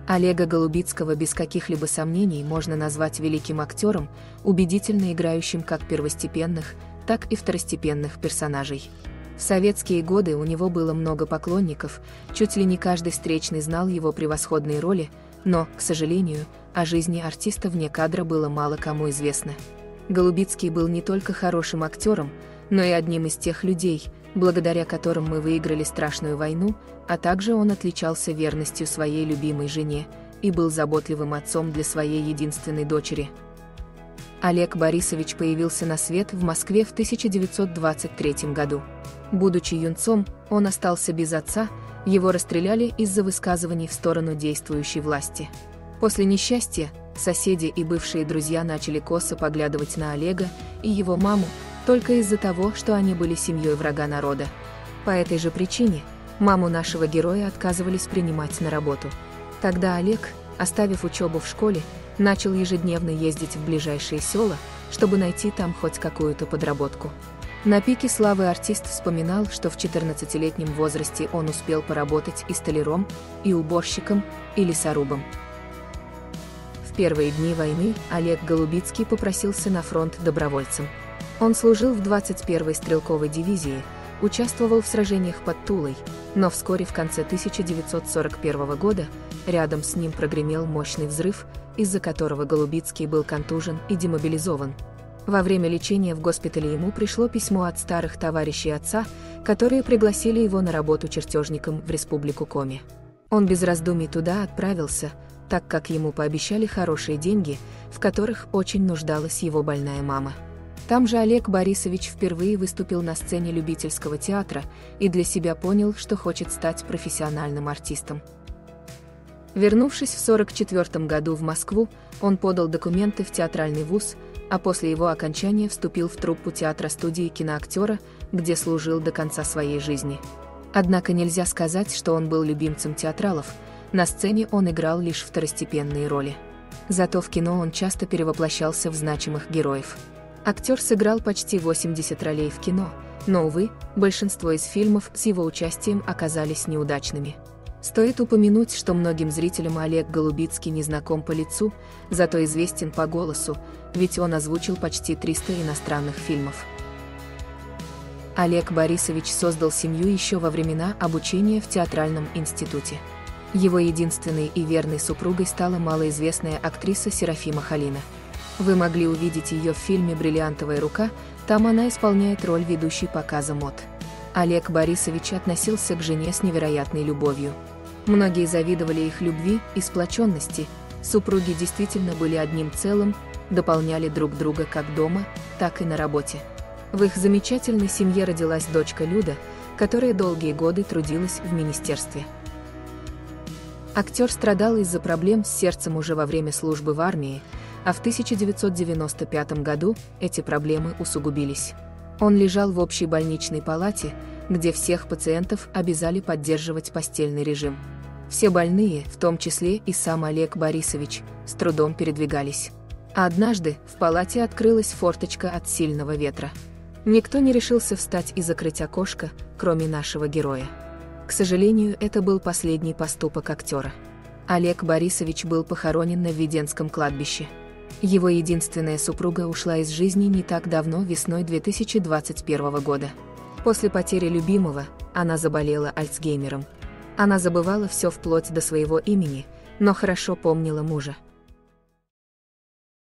Олега Голубицкого без каких-либо сомнений можно назвать великим актером, убедительно играющим как первостепенных, так и второстепенных персонажей. В советские годы у него было много поклонников, чуть ли не каждый встречный знал его превосходные роли, но, к сожалению, о жизни артиста вне кадра было мало кому известно. Голубицкий был не только хорошим актером, но и одним из тех людей, благодаря которым мы выиграли страшную войну, а также он отличался верностью своей любимой жене и был заботливым отцом для своей единственной дочери. Олег Борисович появился на свет в Москве в 1923 году. Будучи юнцом, он остался без отца, его расстреляли из-за высказываний в сторону действующей власти. После несчастья соседи и бывшие друзья начали косо поглядывать на Олега и его маму только из-за того, что они были семьей врага народа. По этой же причине маму нашего героя отказывались принимать на работу. Тогда Олег, оставив учебу в школе, начал ежедневно ездить в ближайшие села, чтобы найти там хоть какую-то подработку. На пике славы артист вспоминал, что в 14-летнем возрасте он успел поработать и столяром, и уборщиком, и лесорубом. В первые дни войны Олег Голубицкий попросился на фронт добровольцем. Он служил в 21-й стрелковой дивизии, участвовал в сражениях под Тулой, но вскоре в конце 1941 года рядом с ним прогремел мощный взрыв, из-за которого Голубицкий был контужен и демобилизован. Во время лечения в госпитале ему пришло письмо от старых товарищей отца, которые пригласили его на работу чертежником в Республику Коми. Он без раздумий туда отправился, так как ему пообещали хорошие деньги, в которых очень нуждалась его больная мама. Там же Олег Борисович впервые выступил на сцене любительского театра и для себя понял, что хочет стать профессиональным артистом. Вернувшись в 1944 году в Москву, он подал документы в театральный вуз, а после его окончания вступил в труппу театра-студии киноактера, где служил до конца своей жизни. Однако нельзя сказать, что он был любимцем театралов, на сцене он играл лишь второстепенные роли. Зато в кино он часто перевоплощался в значимых героев. Актер сыграл почти 80 ролей в кино, но, увы, большинство из фильмов с его участием оказались неудачными. Стоит упомянуть, что многим зрителям Олег Голубицкий не знаком по лицу, зато известен по голосу, ведь он озвучил почти 300 иностранных фильмов. Олег Борисович создал семью еще во времена обучения в театральном институте. Его единственной и верной супругой стала малоизвестная актриса Серафима Халина. Вы могли увидеть ее в фильме «Бриллиантовая рука», там она исполняет роль ведущей показа мод. Олег Борисович относился к жене с невероятной любовью. Многие завидовали их любви и сплоченности, супруги действительно были одним целым, дополняли друг друга как дома, так и на работе. В их замечательной семье родилась дочка Люда, которая долгие годы трудилась в министерстве. Актер страдал из-за проблем с сердцем уже во время службы в армии, а в 1995 году эти проблемы усугубились. Он лежал в общей больничной палате, где всех пациентов обязали поддерживать постельный режим. Все больные, в том числе и сам Олег Борисович, с трудом передвигались. А однажды в палате открылась форточка от сильного ветра. Никто не решился встать и закрыть окошко, кроме нашего героя. К сожалению, это был последний поступок актера. Олег Борисович был похоронен на Введенском кладбище. Его единственная супруга ушла из жизни не так давно, весной 2021 года. После потери любимого она заболела Альцгеймером. Она забывала все вплоть до своего имени, но хорошо помнила мужа.